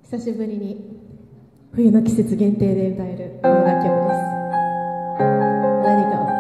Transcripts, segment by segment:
久しぶりに冬の季節限定で歌えるこの楽曲です。Let it go。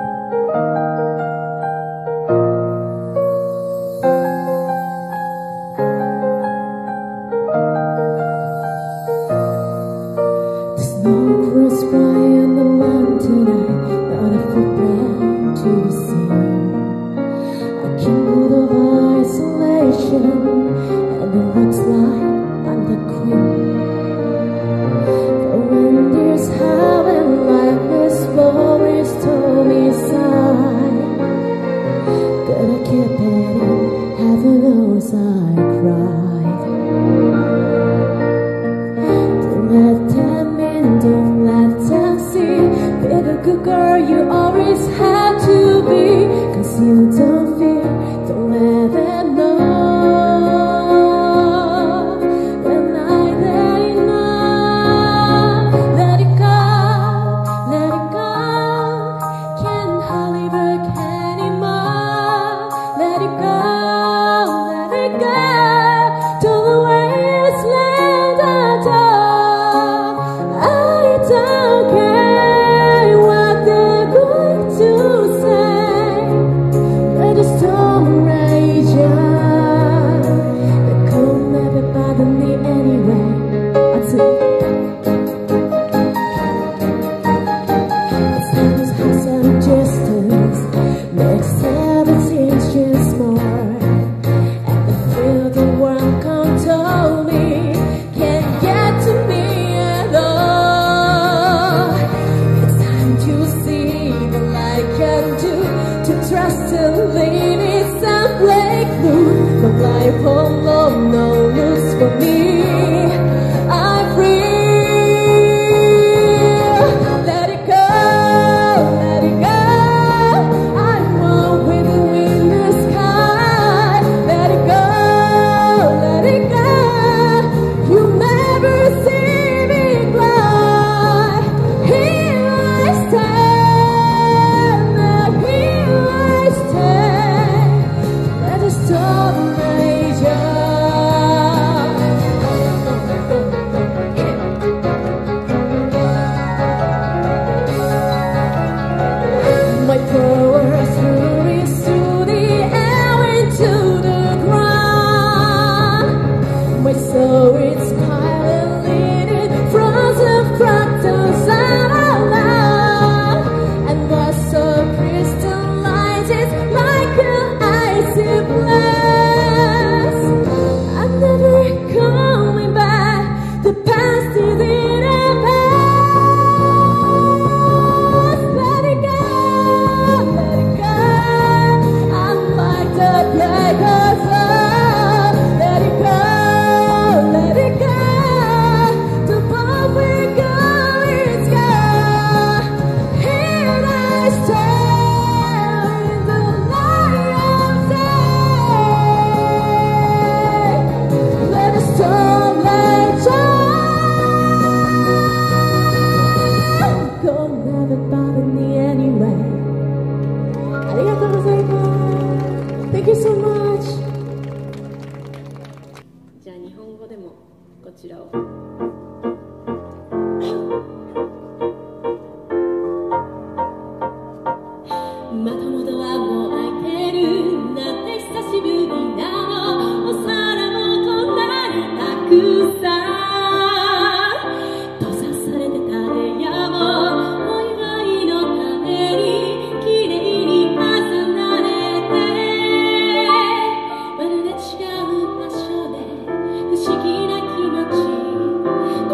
「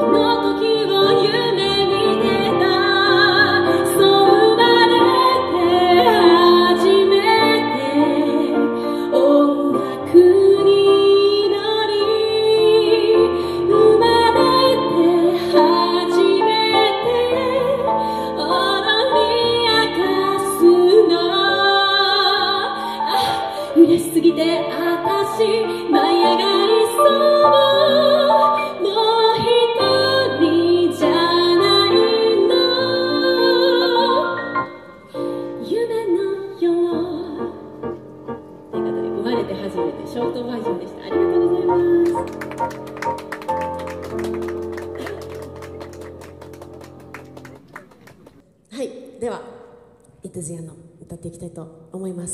イトズヤの歌っていきたいと思います。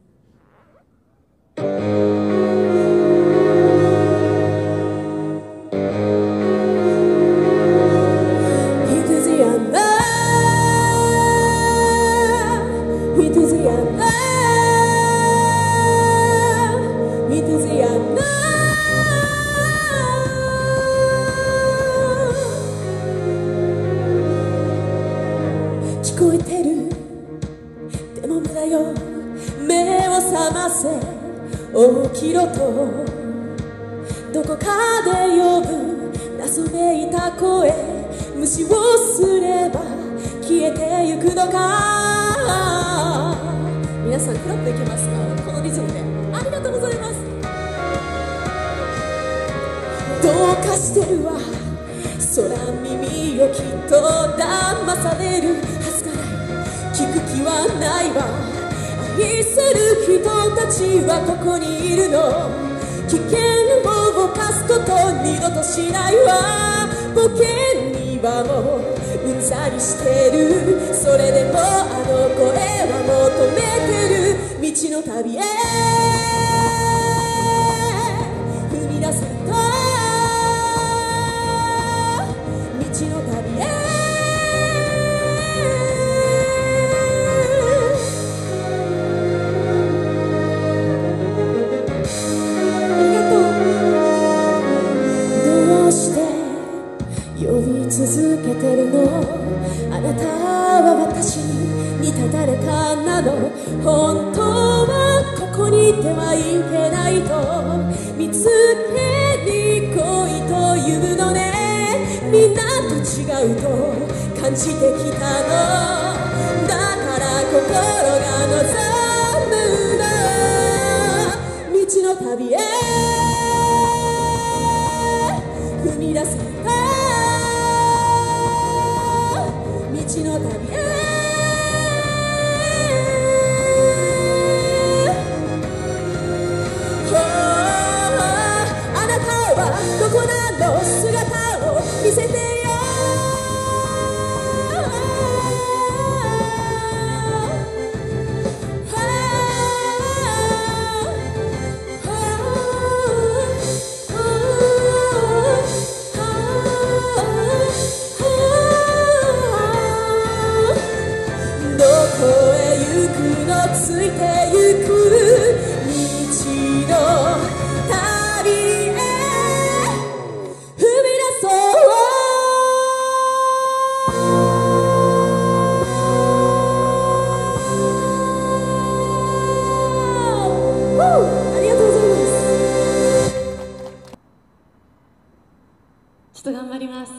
聞こえてる、でも無駄よ、目を覚ませ、起きろとどこかで呼ぶ謎めいた声、無視をすれば消えてゆくのか。皆さんクラップいけますか？このリズムで。ありがとうございます。どうかしてるわ、空耳をきっと騙されるはずがない、聞く気はないわ、愛する人たちはここにいるの、危険を犯すこと二度としないわ、ボケにはもううんざりしてる、それでもあの声は求めてる、道の旅へ踏み出せた道の旅へ、ありがとう。どうして呼び続けてるの、あなたは私に似た誰かなの、本当はここにいてはいけないと見つけに来いというのね、みんなと違うと感じてきたの、だから心が望むの、道の旅へ踏み出せた道の旅へ、あなたはどこなの、姿を見せてよ、どこへ行くの、ついてゆく道の旅へ踏み出そう。ありがとうございます。ちょっと頑張ります。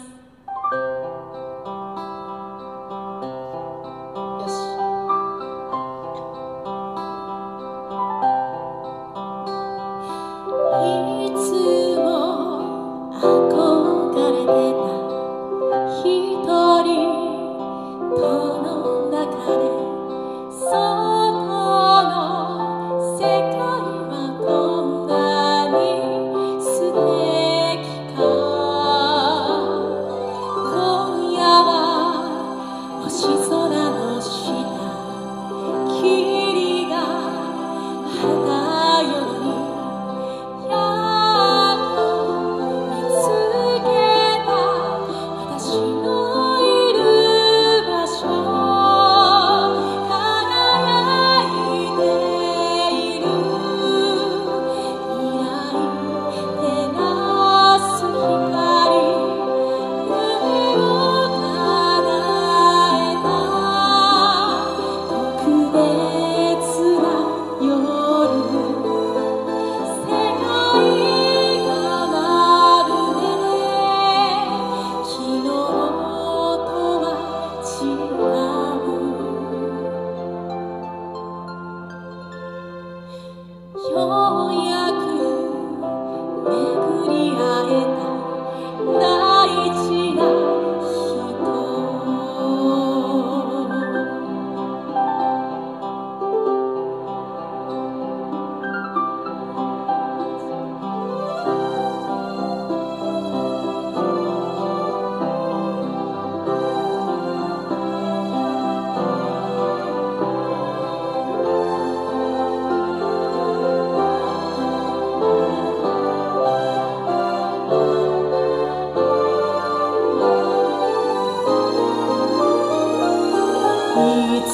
いつも憧れてた一人との中で、外の世界はこんなに素敵か。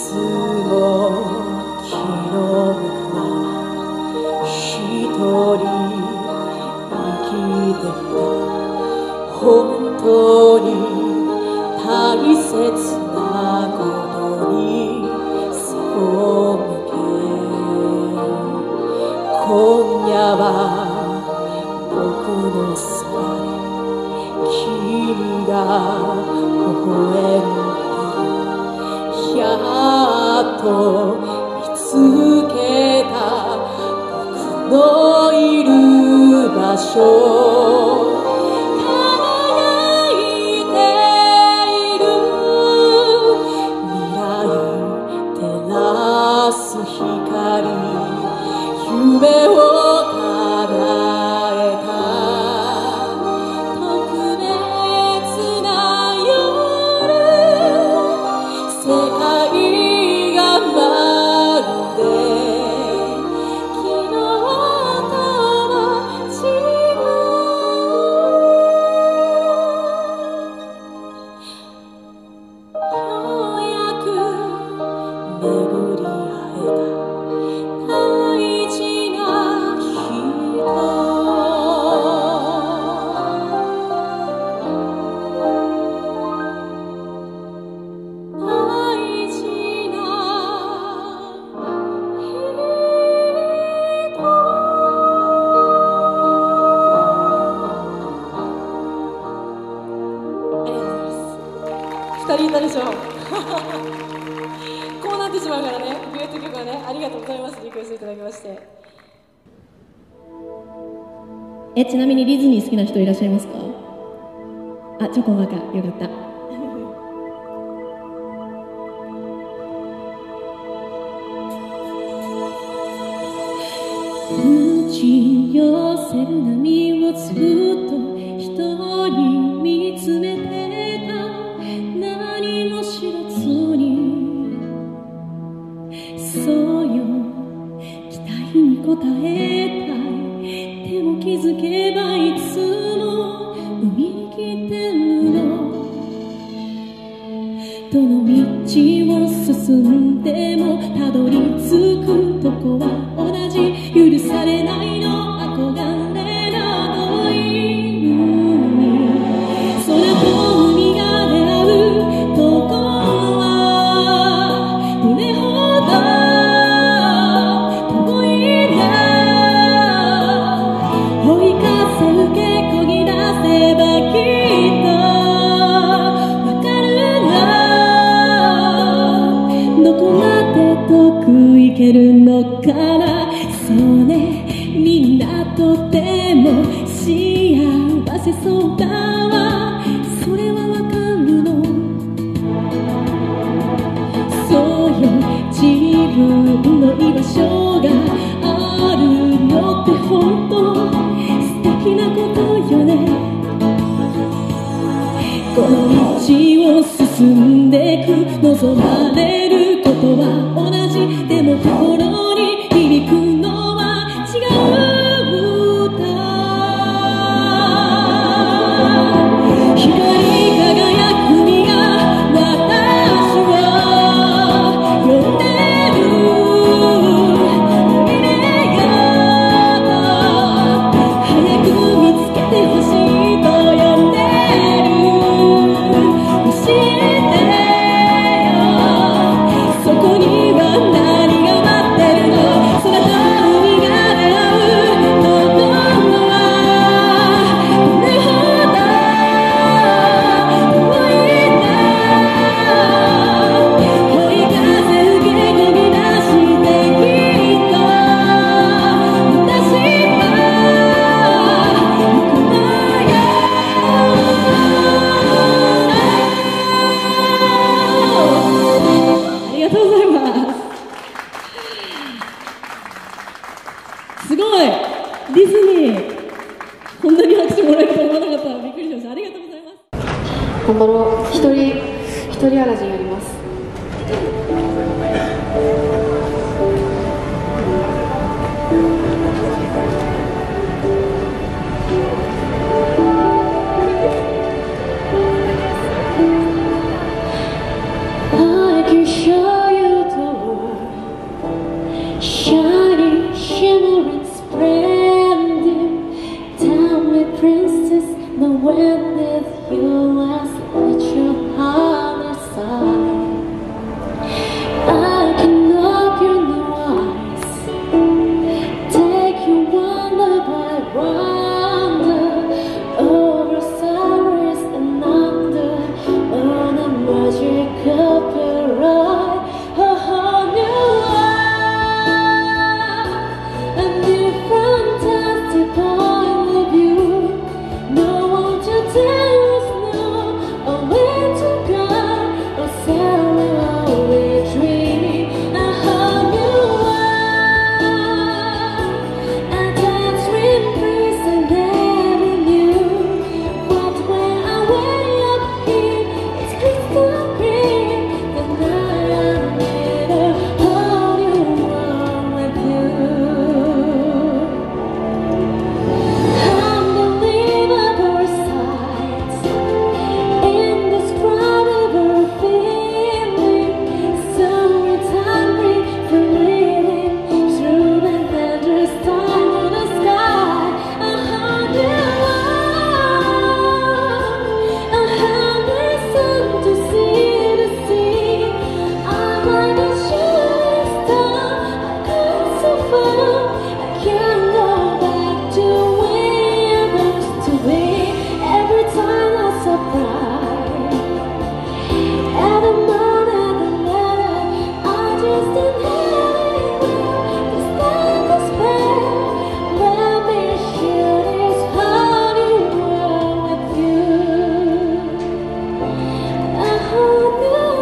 つも気の向くまま一人生きてきた。本当に大切なことに背を向け、今夜は僕のそばで君が微笑んでる。やっと見つけた僕のいる場所。夢を叶えた特別な夜、世界がまるで昨日とは違う。ようやく巡り会えた大事な人、大事な人。ありがとうございます。2人いたでしょこうなってしまうからね、デュエット曲はね。ありがとうございます。リクエストいただきまして。 ちなみにディズニー好きな人いらっしゃいますか？あ、チョコバカ、よかった。打ち寄せる波をずっと一人見つめてた。何も知らずにそうよ、期待に応えたい。でも気づけばいつも海に来てるの。どの道を進んでもたどり着くとこは同じ。許されないの憧れなどいるに、空と海が出会うところはどれほど遠いな。追い風受けこぎ出せばきっとわかるな。どこまで遠く行けるのかな。そうね、みんなとても幸せそうだわ。それはわかるの。そうよ、自分の居場所があるのって本当素敵なことよね。この道を進んでく望まれることは同じ。でも心に響くのは違う歌。光り輝く海が私を呼んでる。夢が早く見つけてほしいと呼んでる。教えてよ、そこには何が待ってるの。空と海が出会うところはどれほど遠いな。追い風受けこぎ出してきっと私は行くのよ。ありがとうございます。すごい、ディズニー、こんなに拍手もらえると思わなかった。びっくりしました。ありがとうございます。 頑張ろう。一人アラジンやります。 I can show you when with you last let your heart aside. I can love you new eyes, take you wonder by wonder, over sorrows and under, on a magic of your eye. A whole new world, a new fantastic point of view. No one to tell us no, or where to go, or somewhere only dream. A whole new world, a dance with breeze I never knew. But when I way up here, it's crystal clear that I am in a whole new world with you. Unbelievable sights, indescribable feeling, so it's hungry for living through the endless time of the sky. A whole new world, a hungry sun to see the sea. I'm like a shooting star, I've gone so far, I can't go back to where I used to be. Every time I surprise, at the moment, the letter, I just inhale this time to spare. Let me share this whole new world with you. A whole new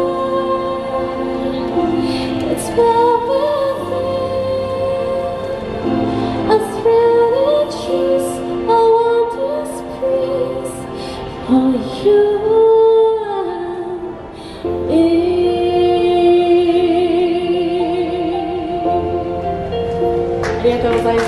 world, it's well worth it. A thrilling chase, a wondrous breeze for you and me. ありがとうございます。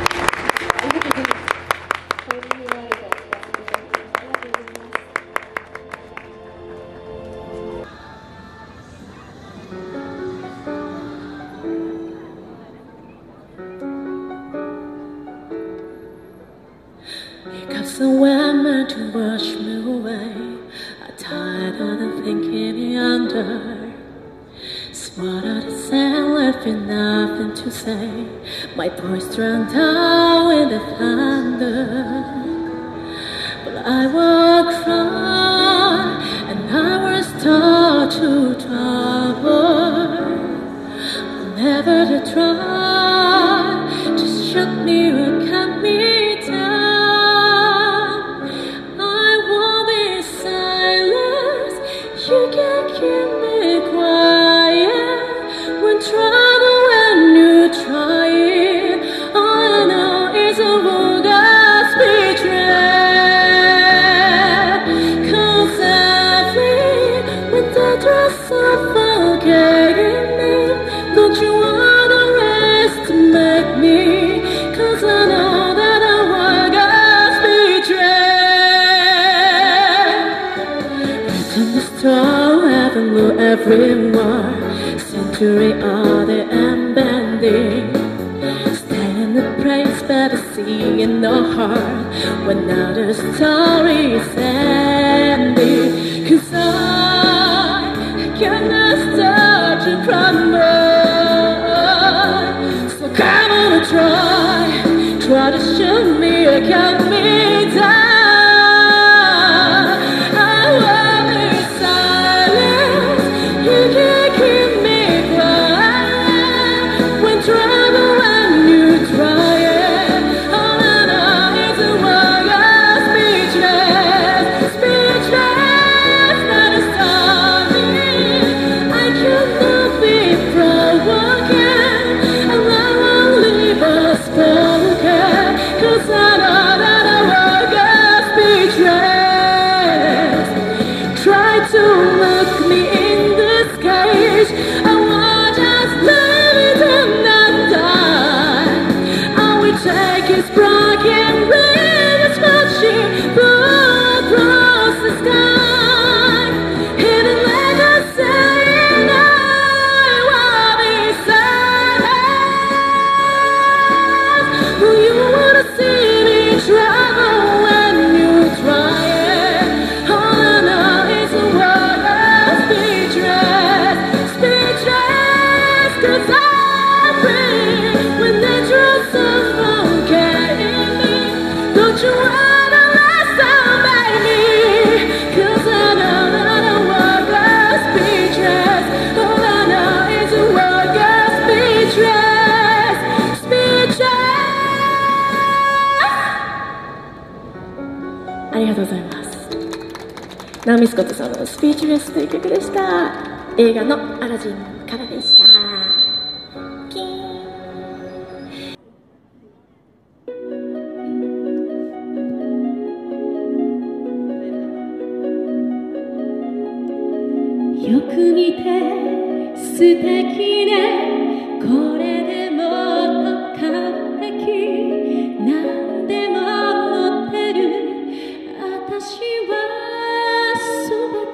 Because somewhere meant to wash me away, I'm tired of the thinking yonder. Swallowed the sand, left with nothing to say. My voice drowned out in the thunder. But I will cry, and I will start to trouble. Never to try, just shut me or cut me down. I won't be silent, you can keep me quiet. When trouble, when you try it, all I know is a bogus betrayal. 'Cause when the dress suffocating me, don't you underestimate me? 'Cause I know that I was betrayed. Written the story, heaven will everyone. Century order and bending. Stay in the place, better see in the heart when now the story is ending. 'Cause I cannot start to crumble. So come on and try to shoot me or cut me down. I won't be silent, you can keep me quiet. When trouble, when you try it, all I know is a word of speechless. ナオミ・スコットさんのスピーチレスという曲でした。映画のアラジンからでした。キーン。よく似て素敵ね、これでもっと完璧、なんでも持ってる私はそ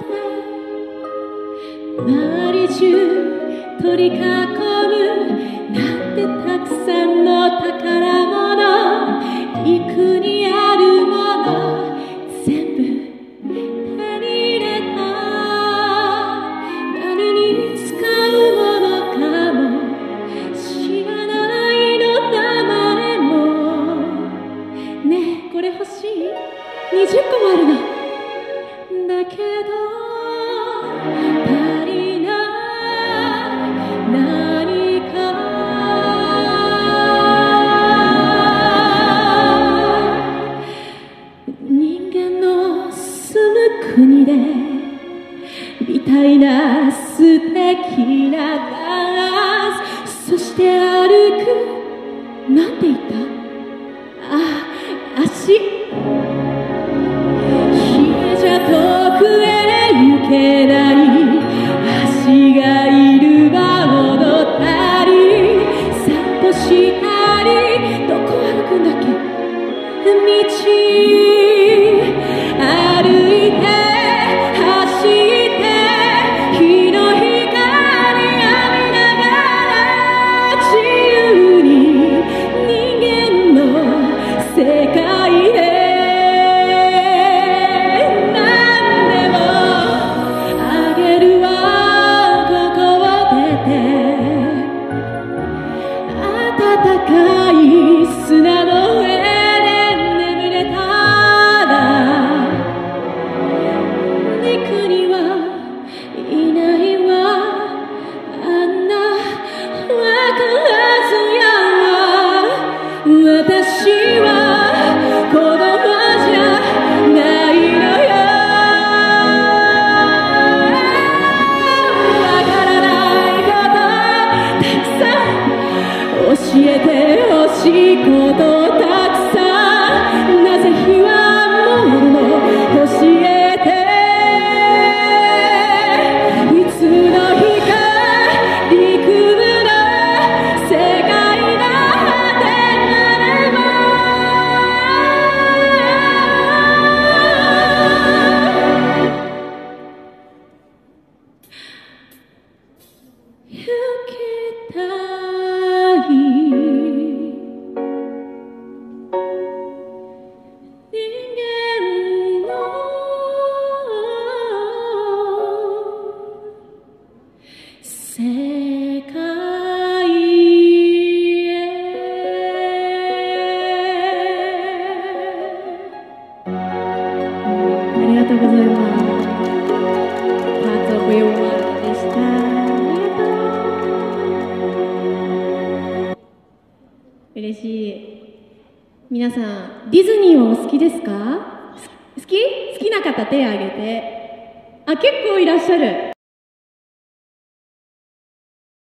ばで周り中取り囲むなんてたくさんの宝物、幾にあるもの全部手に入れた。何に使うものかも知らないのだまでも。ねえこれ欲しい？20個もあるの。だけど足りない何か。人間の住む国でみたいな素敵なダンス、そして歩くなんて言った？あ、足。冷えじゃ遠くへ行けない足がいる場戻ったり散歩したり、どこ歩くんだっけ？道歩いて走って日の光浴びながら自由に人間の世界へ何でもあげるわ。ここを出て暖かい砂の上で眠れたら、陸にはいないわあんなわかずや。私は子供じゃないのよ。わからないことたくさん教えてほしいことたくさん、なぜ日はもの教えて、いつの日か陸部の世界の果てまでも。行きたい人間の世界へ。ありがとうございます。パートオブヨーワールドでした。ありがとう。嬉しい。皆さんディズニーはお好きですか？好きな方手を挙げて。あ、結構いらっしゃる。